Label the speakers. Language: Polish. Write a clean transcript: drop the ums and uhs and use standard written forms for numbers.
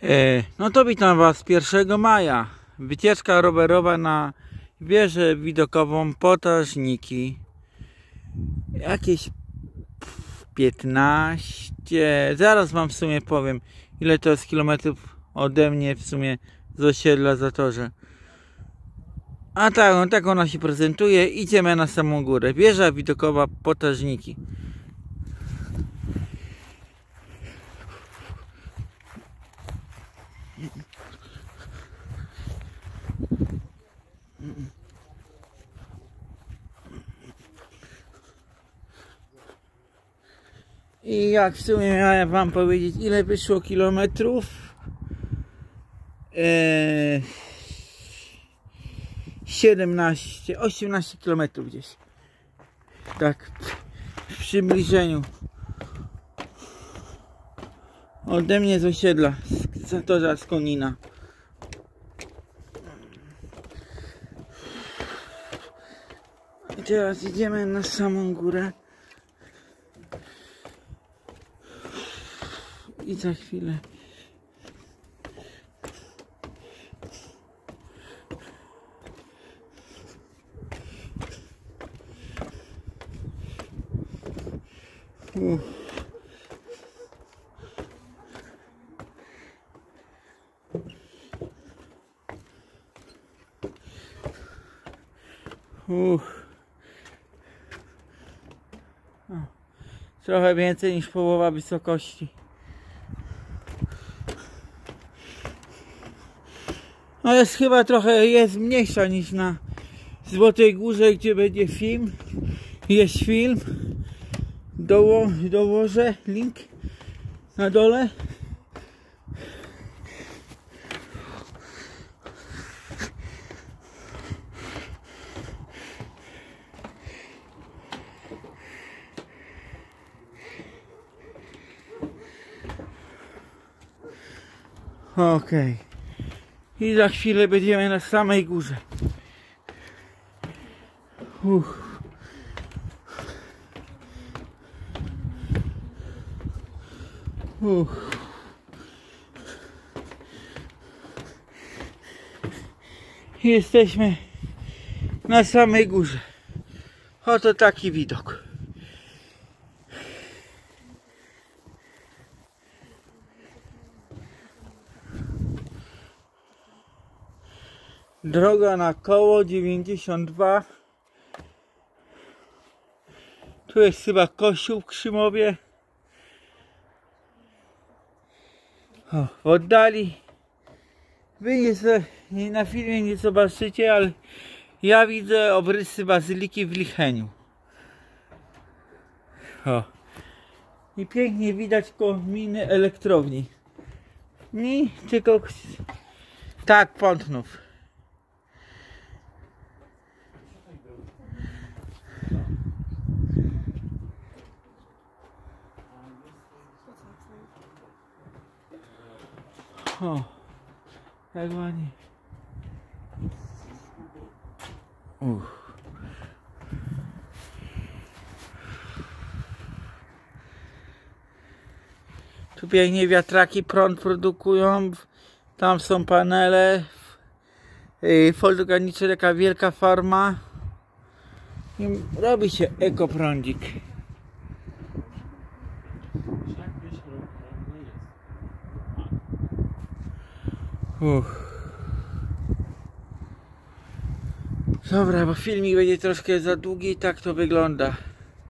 Speaker 1: No to witam Was 1 maja. Wycieczka rowerowa na wieżę widokową Potażniki. Jakieś 15. Zaraz Wam w sumie powiem, ile to jest kilometrów ode mnie w sumie z osiedla Zatorze. A tak ona się prezentuje. Idziemy na samą górę. Wieża widokowa Potażniki. I jak w sumie miałem Wam powiedzieć, ile wyszło kilometrów? 18 kilometrów gdzieś. Tak, w przybliżeniu. Ode mnie z osiedla, z Zatorza, z Konina. I teraz idziemy na samą górę. I za chwilę trochę więcej niż połowa wysokości. No jest chyba trochę mniejsza niż na Złotej Górze, gdzie będzie film. Jest film. Dołożę link na dole. Okej. I za chwilę będziemy na samej górze. Jesteśmy na samej górze. Oto taki widok. Droga na koło 92. Tu jest chyba kościół w Krzymowie. W oddali. Wy na filmie nie zobaczycie, ale ja widzę obrysy bazyliki w Licheniu. I pięknie widać kominy elektrowni. I tylko tak Pątnów. Jak ładnie. Tu pięknie wiatraki prąd produkują. Tam są panele. Fotoganicze, taka wielka farma. I robi się ekoprądzik. Dobra, bo filmik będzie troszkę za długi, tak to wygląda.